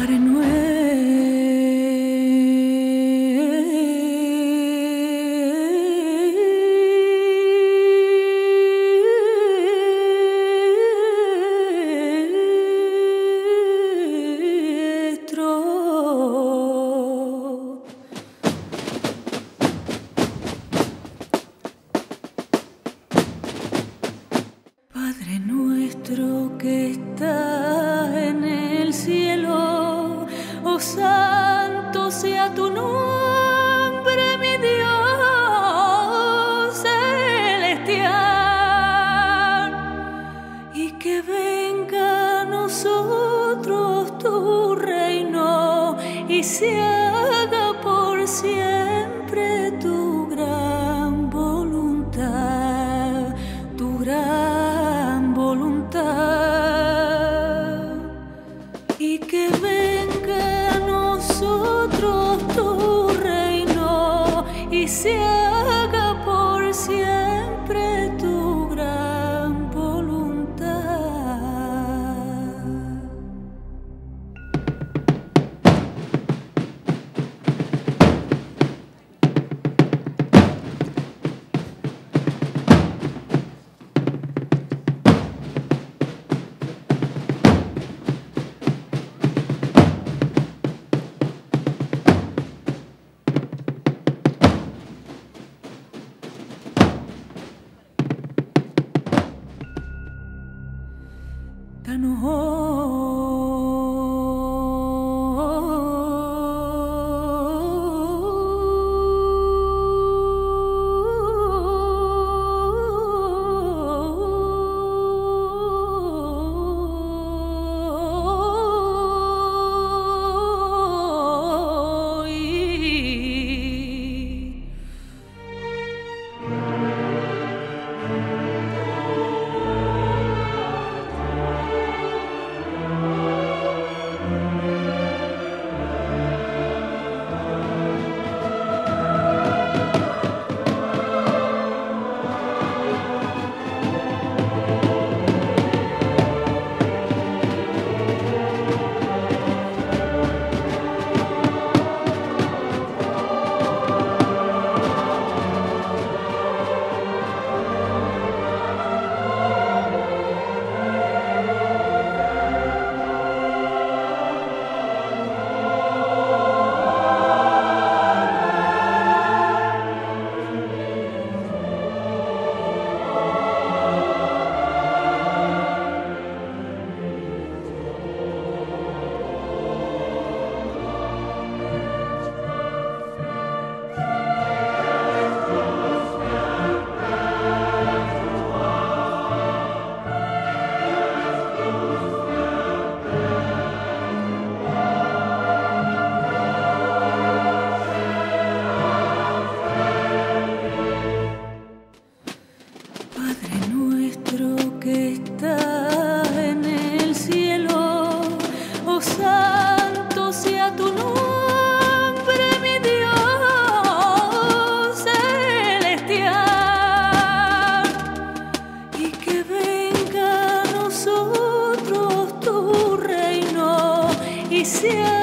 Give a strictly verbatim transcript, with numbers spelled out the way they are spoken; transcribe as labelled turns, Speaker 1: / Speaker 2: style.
Speaker 1: Padre nuestro que estás en el cielo, oh santo sea tu nombre, mi Dios celestial, y que venga a nosotros tu reino y se haga por siempre tu gran voluntad, tu gran voluntad, y que venga a nosotros tu reino y se haga por siempre tu gran voluntad. Danos que estás en el cielo, oh santo sea tu nombre, mi Dios celestial, y que venga a nosotros tu reino y sea